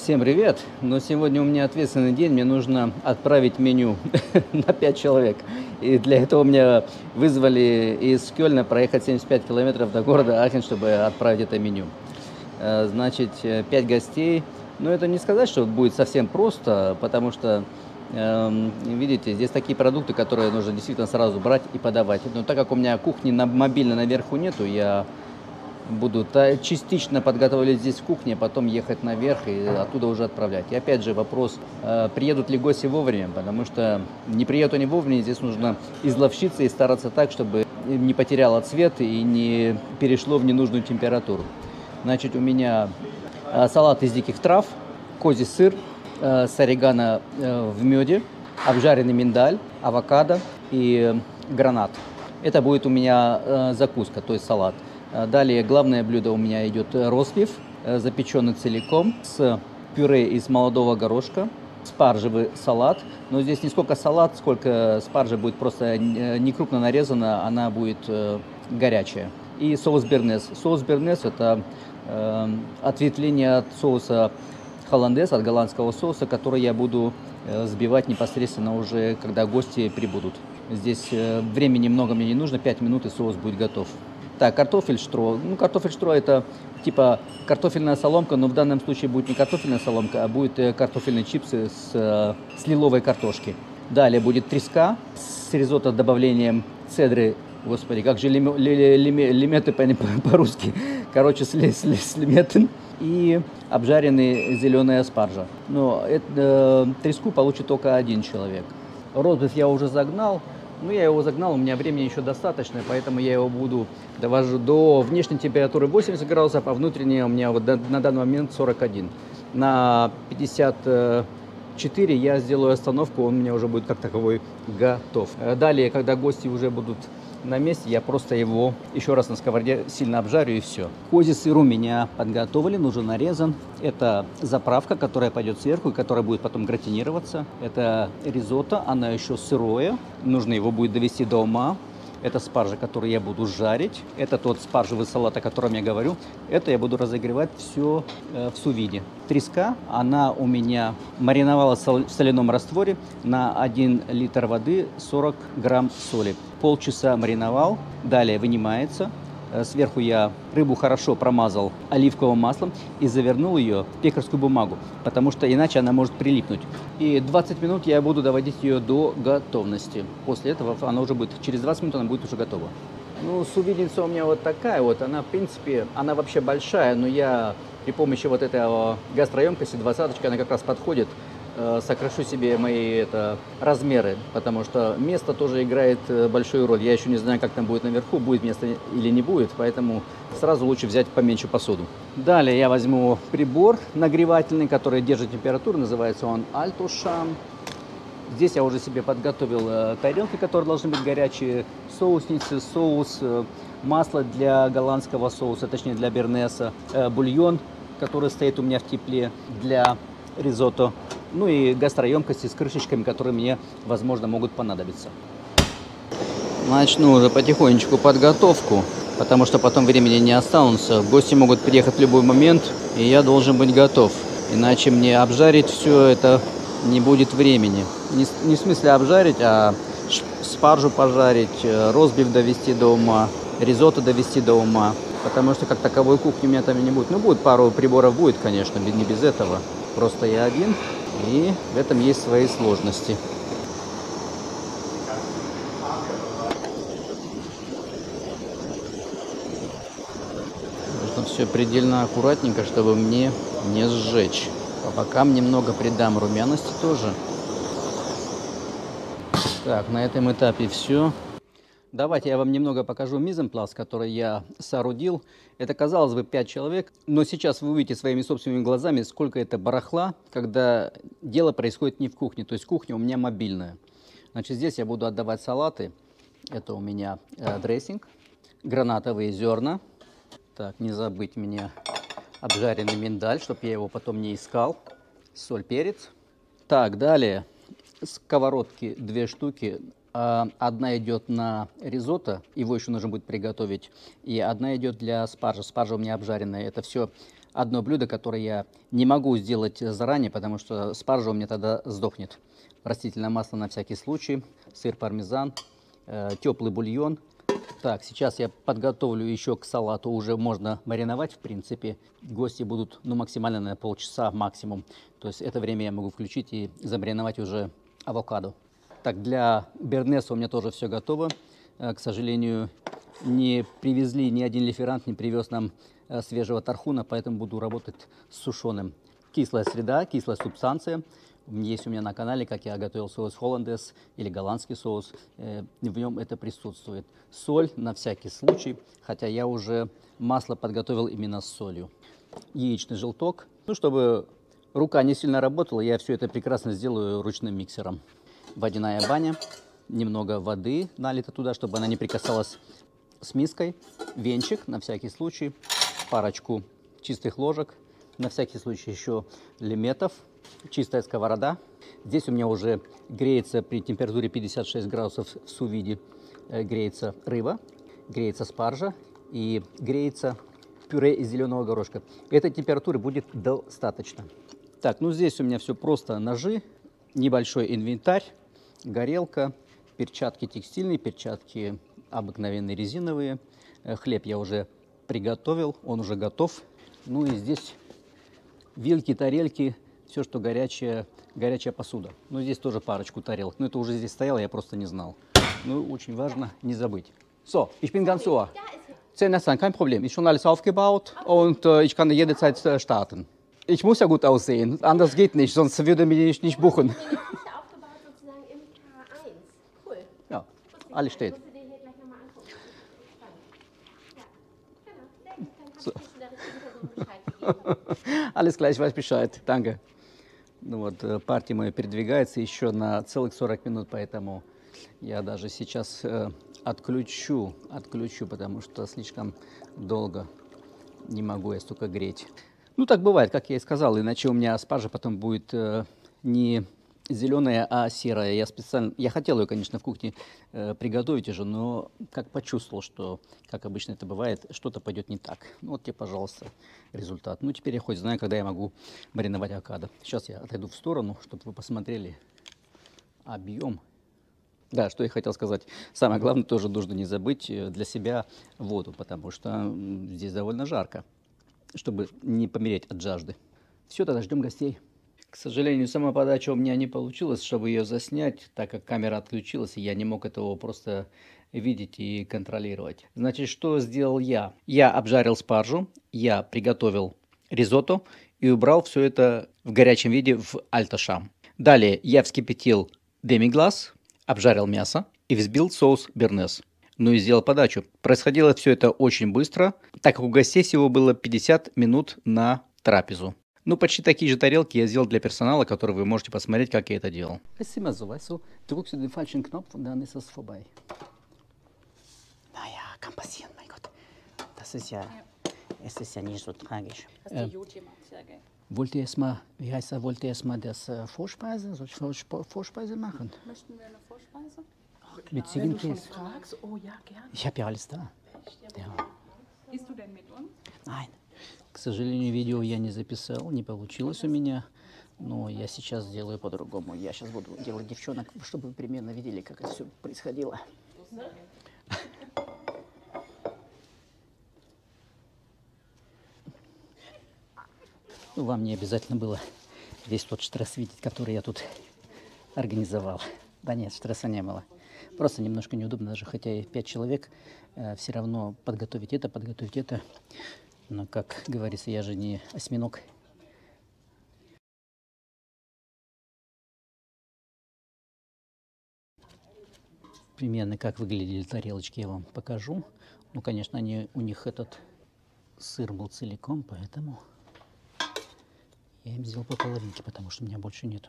Всем привет! Но сегодня у меня ответственный день, мне нужно отправить меню на 5 человек. И для этого меня вызвали из Кёльна проехать 75 километров до города Ахен, чтобы отправить это меню. Значит, 5 гостей. Но это не сказать, что будет совсем просто, потому что, видите, здесь такие продукты, которые нужно действительно сразу брать и подавать. Но так как у меня кухни мобильно наверху нету, я буду частично подготовить здесь в кухне, потом ехать наверх и оттуда уже отправлять. И опять же вопрос, приедут ли гости вовремя, потому что не приедут они вовремя, здесь нужно изловчиться и стараться так, чтобы не потеряло цвет и не перешло в ненужную температуру. Значит, у меня салат из диких трав, козий сыр с орегано в меде, обжаренный миндаль, авокадо и гранат. Это будет у меня закуска, то есть салат. Далее главное блюдо у меня идет ростбиф, запеченный целиком с пюре из молодого горошка, спаржевый салат. Но здесь не сколько салат, сколько спаржа будет просто не крупно нарезана, она будет горячая. И соус бернес. Соус бернес это ответвление от соуса холландес, от голландского соуса, который я буду взбивать непосредственно уже, когда гости прибудут. Здесь времени много мне не нужно, 5 минут и соус будет готов. Так, картофельштро. Ну, картофельштро это типа картофельная соломка, но в данном случае будет не картофельная соломка, а будет картофельные чипсы с лиловой картошки. Далее будет треска с ризотто с добавлением цедры. Господи, как же лиметы по-русски. Короче, с лиметом. И обжаренный зеленая спаржа. Но треску получит только один человек. Ростбиф я уже загнал. Ну, я его загнал, у меня времени еще достаточно, поэтому я его довожу до внешней температуры 80 градусов, а внутренняя у меня вот на данный момент 41. На 54 я сделаю остановку, он у меня уже будет как таковой готов. Далее, когда гости уже будут на месте, я просто его еще раз на сковороде сильно обжарю и все. Козий сыр у меня подготовлен, уже нарезан. Это заправка, которая пойдет сверху и которая будет потом гратинироваться. Это ризотто, она еще сырое, нужно его будет довести до ума. Это спаржа, которую я буду жарить. Это тот спаржевый салат, о котором я говорю. Это я буду разогревать все в сувиде. Треска, она у меня мариновалась в соляном растворе на 1 литр воды, 40 грамм соли. Полчаса мариновал, далее вынимается. Сверху я рыбу хорошо промазал оливковым маслом и завернул ее в пекарскую бумагу, потому что иначе она может прилипнуть. И 20 минут я буду доводить ее до готовности. После этого она уже будет, через 20 минут она будет уже готова. Ну, сувидница у меня вот такая вот, она в принципе, она вообще большая, но я при помощи вот этого гастроемкости, 20-очка, она как раз подходит. Сокращу себе мои размеры, потому что место тоже играет большую роль. Я еще не знаю, как там будет наверху, будет место или не будет, поэтому сразу лучше взять поменьше посуду. Далее я возьму прибор нагревательный, который держит температуру, называется он Альтушан. Здесь я уже себе подготовил тарелки, которые должны быть горячие, соусницы, соус, масло для голландского соуса, точнее для бернеса, бульон, который стоит у меня в тепле для ризотто. Ну и гастроемкости с крышечками, которые мне, возможно, могут понадобиться. Начну уже потихонечку подготовку, потому что потом времени не останутся. Гости могут приехать в любой момент, и я должен быть готов. Иначе мне обжарить все это не будет времени. Не в смысле обжарить, а спаржу пожарить, ростбиф довести до ума, ризотто довести до ума. Потому что как таковой кухни у меня там и не будет. Ну, будет пару приборов, будет, конечно, не без этого. Просто я один. И в этом есть свои сложности. Нужно все предельно аккуратненько, чтобы мне не сжечь. По бокам немного придам румяности тоже. Так, на этом этапе все. Давайте я вам немного покажу мизенплац, который я соорудил. Это, казалось бы, 5 человек, но сейчас вы увидите своими собственными глазами, сколько это барахла, когда дело происходит не в кухне. То есть кухня у меня мобильная. Значит, здесь я буду отдавать салаты. Это у меня дрессинг, гранатовые зерна. Так, не забыть мне обжаренный миндаль, чтобы я его потом не искал. Соль, перец. Так, далее сковородки 2 штуки. Одна идет на ризотто, его еще нужно будет приготовить, и одна идет для спаржи. Спаржа у меня обжаренная. Это все одно блюдо, которое я не могу сделать заранее, потому что спаржа у меня тогда сдохнет. Растительное масло на всякий случай, сыр пармезан, теплый бульон. Так, сейчас я подготовлю еще к салату. Уже можно мариновать, в принципе. Гости будут, ну, максимально на полчаса максимум. То есть это время я могу включить и замариновать уже авокадо. Так, для бернеса у меня тоже все готово. К сожалению, не привезли, ни один лиферант не привез нам свежего тархуна, поэтому буду работать с сушеным. Кислая среда, кислая субстанция. Есть у меня на канале, как я готовил соус холландес или голландский соус. В нем это присутствует. Соль на всякий случай, хотя я уже масло подготовил именно с солью. Яичный желток. Ну, чтобы рука не сильно работала, я все это прекрасно сделаю ручным миксером. Водяная баня. Немного воды налито туда, чтобы она не прикасалась с миской. Венчик на всякий случай. Парочку чистых ложек. На всякий случай еще леметов. Чистая сковорода. Здесь у меня уже греется при температуре 56 градусов в су-виде. Греется рыба, греется спаржа и греется пюре из зеленого горошка. Этой температуры будет достаточно. Так, ну здесь у меня все просто. Ножи, небольшой инвентарь, горелка, перчатки текстильные, перчатки обыкновенные резиновые. Хлеб я уже приготовил, он уже готов. Ну и здесь вилки, тарельки, все, что горячая посуда. Ну, здесь тоже парочку тарелок. Но это уже здесь стояло, я просто не знал. Ну, очень важно не забыть. So, ich bin ganz ohr. 10 nach 10, kein Problem. Ist schon alles aufgebaut und ich kann jederzeit starten. Ich muss ja gut aussehen, anders geht nicht, sonst würde mich nicht buchen. Die Küche aufgebaut sozusagen im K1. Cool. Ja, alles steht. Musst du dir hier gleich nochmal angucken. Spannend. Ja, genau. Sehr gut. Dann habe ich der richtigen Person Bescheid gegeben. Alles klar, ich weiß Bescheid. Danke. Ну вот, партия моя передвигается еще на целых 40 минут, поэтому я даже сейчас отключу, потому что слишком долго не могу я столько греть. Ну, так бывает, как я и сказал, иначе у меня спаржа потом будет не зеленая, а серая. Я хотел ее, конечно, в кухне приготовить уже, но как почувствовал, что, как обычно это бывает, что-то пойдет не так. Ну, вот тебе, пожалуйста, результат. Ну, теперь я хоть знаю, когда я могу мариновать авокадо. Сейчас я отойду в сторону, чтобы вы посмотрели объем. Да, что я хотел сказать. Самое главное, тоже нужно не забыть для себя воду, потому что здесь довольно жарко, чтобы не помереть от жажды. Все, тогда ждем гостей. К сожалению, сама подача у меня не получилась, чтобы ее заснять, так как камера отключилась, и я не мог этого просто видеть и контролировать. Значит, что сделал я? Я обжарил спаржу, я приготовил ризотто и убрал все это в горячем виде в альташам. Далее я вскипятил демиглас, обжарил мясо и взбил соус бернес. Ну и сделал подачу. Происходило все это очень быстро, так как у гостей всего было 50 минут на трапезу. Ну, почти такие же тарелки я сделал для персонала, которые вы можете посмотреть, как я это делал. Es ist immer so, weißt du, drückst du den falschen Knopf und dann ist es vorbei. Naja, kann passieren, mein Gott. Das ist ja, es ist ja nicht so tragisch. Hast du Jod gemacht, sehr geil. Wollt ihr erstmal, wie heißt das, wollt ihr erstmal das Vorspeise? Soll ich Vorspeise machen? Möchten wir eine Vorspeise? Mit Wenn du schon Ziegenkäse. fragst, oh ja, gerne. Ich habe ja alles da. Ja. Gehst du denn mit uns? Nein. К сожалению, видео я не записал, не получилось у меня, но я сейчас сделаю по-другому. Я сейчас буду делать девчонок, чтобы вы примерно видели, как это все происходило. Ну, вам не обязательно было весь тот стресс видеть, который я тут организовал. Да нет, стресса не было. Просто немножко неудобно, даже хотя и 5 человек, все равно подготовить это. Но, как говорится, я же не осьминог. Примерно как выглядели тарелочки, я вам покажу. Ну, конечно, у них этот сыр был целиком, поэтому я им сделал по половинке, потому что у меня больше нету.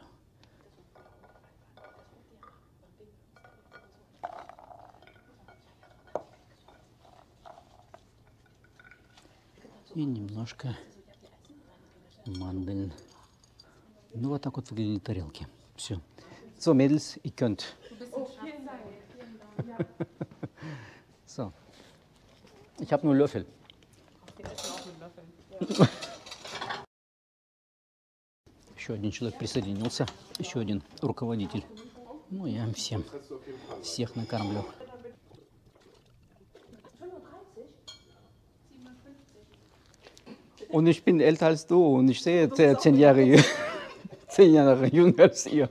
И немножко мандель. Ну, вот так вот выглядели тарелки. Все. So, Mädels, ihr könnt. So. Ich habe nur Löffel. Wir essen auch mit Löffeln. Еще один человек присоединился, еще один руководитель. Ну, я им всех накормлю. Und ich bin älter als du und ich sehe 10 Jahre, 10 Jahre jünger als ihr.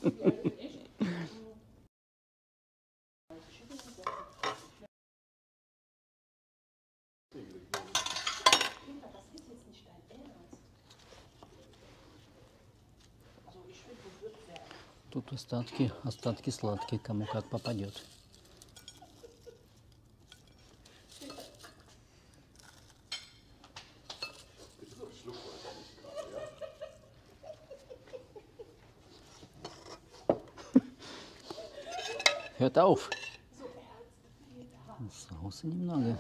Тут остатки сладкие, кому как попадет. Hört auf. Соуса немного.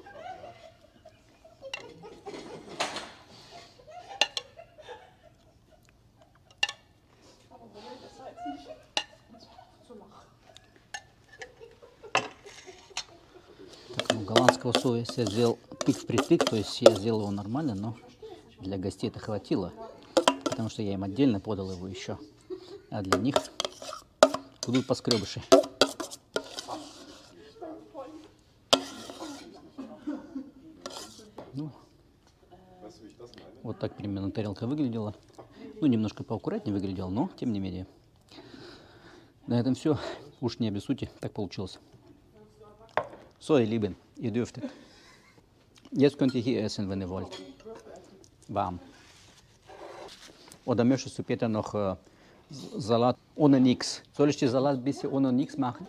Так, ну, голландского соуса я сделал тык впритык, то есть я сделал его нормально, но для гостей это хватило, потому что я им отдельно подал его еще, а для них будут поскребыши. Ну, вот так примерно тарелка выглядела. Ну, немножко поаккуратнее выглядела, но тем не менее. На этом все. Уж не обессудьте, так получилось. So, ihr Lieben, ihr dürftet. Jetzt könnt ihr hier essen, wenn ihr wollt. Warm. Oder möchtest du Peter noch Salat ohne nichts? Soll ich den Salat ein bisschen ohne nichts machen?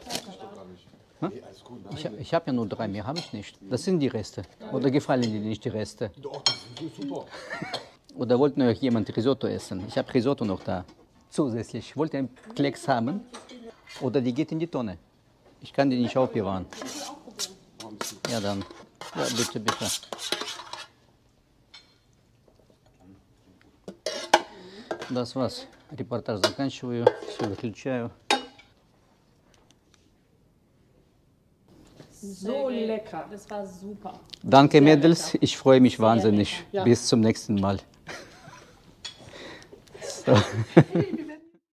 Ich habe ja nur 3, mehr habe ich nicht. Das sind die Reste. Oder gefallen dir nicht die Reste? Doch, das ist super. Oder wollte noch jemand Risotto essen? Ich habe Risotto noch da. Zusätzlich. Wollt ihr einen Klecks haben? Oder die geht in die Tonne. Ich kann die nicht aufbewahren. Ja, dann. Ja, bitte, bitte. Das war's. Репортаж заканчиваю. Все, выключаю. So lecker. Das war super. Danke, Mädels. Ich freue mich wahnsinnig. Ja. Bis zum nächsten Mal. So.